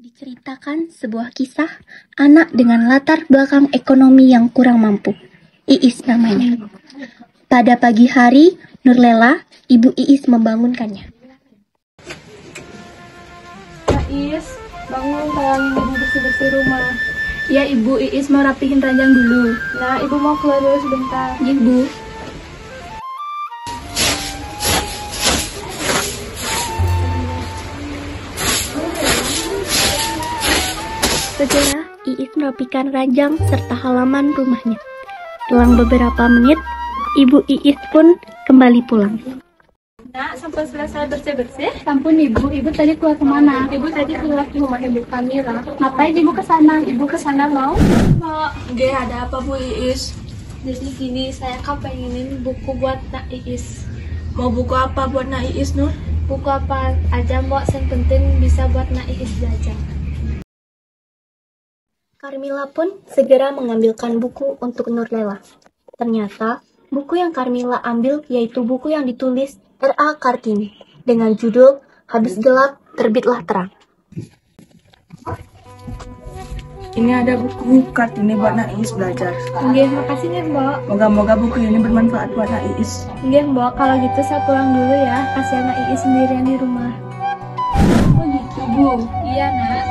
Diceritakan sebuah kisah anak dengan latar belakang ekonomi yang kurang mampu. Iis namanya. Pada pagi hari, Nurlela, ibu Iis membangunkannya. Kak Iis, bangun tolongin ibu bersih-bersih rumah. Ya ibu, Iis mau rapihin ranjang dulu. Nah, ibu mau keluar dulu sebentar. Ya, ibu. Segera, Iis merapikan ranjang serta halaman rumahnya. Selang beberapa menit, ibu Iis pun kembali pulang. Nak, sampai selesai bersih-bersih. Ampun ibu tadi keluar kemana? Ibu tadi keluar ke rumah ibu Kamila. Ngapain ibu ke sana? Ibu ke sana mau? Nggak ada apa Bu Iis. Jadi gini, saya kan pengenin buku buat Nak Iis. Mau buku apa buat Nak Iis, Nur? Buku apa aja mbak, yang penting bisa buat Nak Iis belajar. Karmila pun segera mengambilkan buku untuk Nurlela. Ternyata, buku yang Karmila ambil yaitu buku yang ditulis R.A. Kartini dengan judul Habis Gelap, Terbitlah Terang. Ini ada buku Kartini buat Nak Iis belajar. Nggih, makasih nih mbak. Moga-moga buku ini bermanfaat buat Nak Iis. Nggih mbak, kalau gitu saya pulang dulu ya. Kasihan Nak Iis sendirian di rumah. Oh gitu Bu? Iya nak.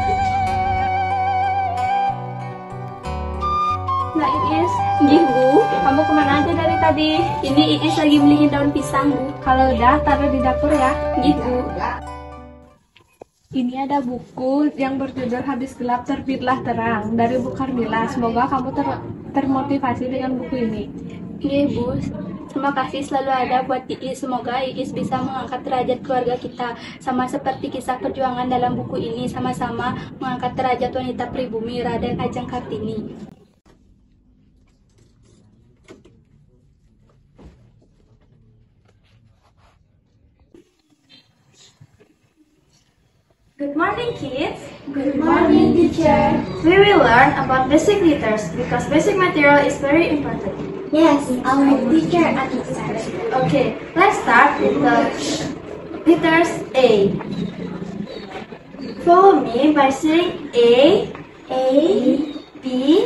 Nak Iis, Nggih Bu. kamu kemana aja dari tadi? Ini Iis lagi beliin daun pisang Bu. Kalau udah, taruh di dapur ya. Nggih Bu. Ini ada buku yang berjudul Habis Gelap Terbitlah Terang dari Bu Karmila. Semoga kamu termotivasi dengan buku ini. Nggih Bu. Terima kasih selalu ada buat Iis. Semoga Iis bisa mengangkat derajat keluarga kita. Sama seperti kisah perjuangan dalam buku ini, sama-sama mengangkat derajat wanita pribumi Raden Ajeng Kartini. Good morning, kids. Good morning, teacher. We will learn about basic letters because basic material is very important. Yes, our teacher understands. Okay, let's start with the letters A. Follow me by saying A, B.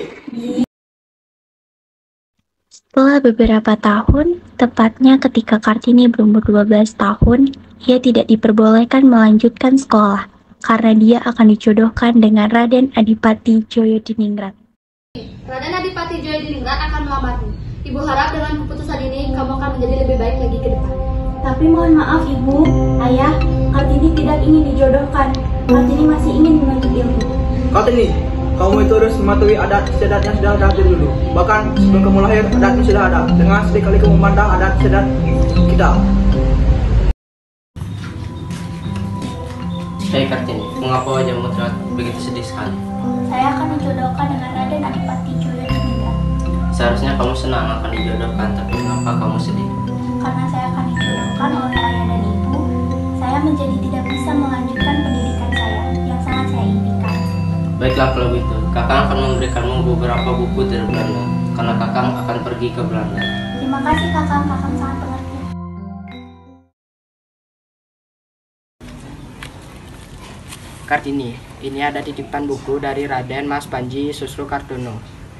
Setelah beberapa tahun, tepatnya ketika Kartini berumur 12 tahun, ia tidak diperbolehkan melanjutkan sekolah karena dia akan dijodohkan dengan Raden Adipati Joyodiningrat. Raden Adipati Joyodiningrat akan melamarmu. Ibu harap dengan keputusan ini kamu akan menjadi lebih baik lagi ke depan. Tapi mohon maaf ibu, ayah, Kartini tidak ingin dijodohkan. Kartini masih ingin menuntut ilmu. Kartini, kamu itu harus mematuhi adat istiadat yang sudah ada dulu. Bahkan sebelum kamu lahir, adatmu sudah ada. Dengan sekali kamu memandang adat istiadat kita. Hei Kartini, mengapa wajahmu terlihat begitu sedih sekali? Saya akan dijodohkan dengan Raden Adipati Joyodiningrat. Seharusnya kamu senang akan dijodohkan, tapi mengapa kamu sedih? Karena saya akan dijodohkan oleh ayah dan ibu, saya menjadi tidak bisa melanjutkan pendidikan saya yang sangat saya impikan. Baiklah kalau begitu, Kakang akan memberikanmu beberapa buku dari Belanda, karena Kakang akan pergi ke Belanda. Terima kasih kakang, kakang sangat pengertian. Kartini, ini ada titipan buku dari Raden Mas Panji Susrukardono.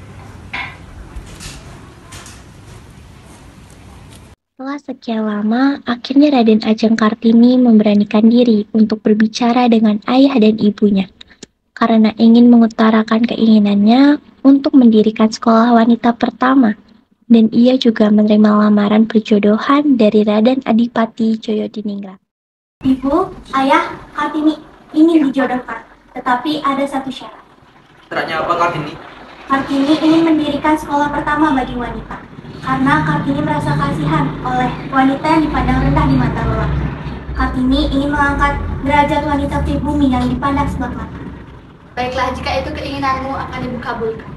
Setelah sekian lama, akhirnya Raden Ajeng Kartini memberanikan diri untuk berbicara dengan ayah dan ibunya, karena ingin mengutarakan keinginannya untuk mendirikan sekolah wanita pertama, dan ia juga menerima lamaran perjodohan dari Raden Adipati Joyodiningrat. Ibu, ayah, Kartini ingin dijodohkan, tetapi ada satu syarat. Syaratnya apa Kartini? Kartini ingin mendirikan sekolah pertama bagi wanita, karena Kartini merasa kasihan oleh wanita yang dipandang rendah di mata lelaki. Kartini ingin mengangkat derajat wanita pribumi yang dipandang sebelah mata. Baiklah, jika itu keinginanmu akan ibu kabulkan.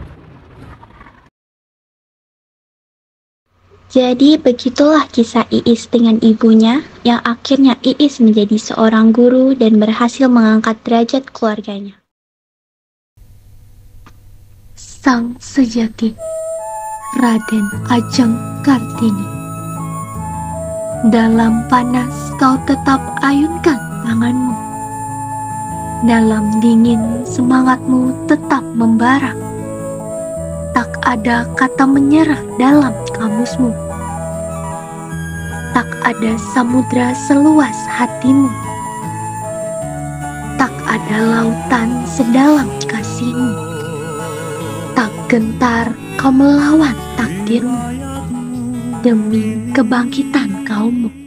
Jadi begitulah kisah Iis dengan ibunya, yang akhirnya Iis menjadi seorang guru dan berhasil mengangkat derajat keluarganya. Sang sejati, Raden Ajeng Kartini. Dalam panas kau tetap ayunkan tanganmu. Dalam dingin semangatmu tetap membara. Tak ada kata menyerah dalam kamusmu. Tak ada samudra seluas hatimu. Tak ada lautan sedalam kasihmu. Tak gentar kau melawan takdirmu demi kebangkitan kaummu.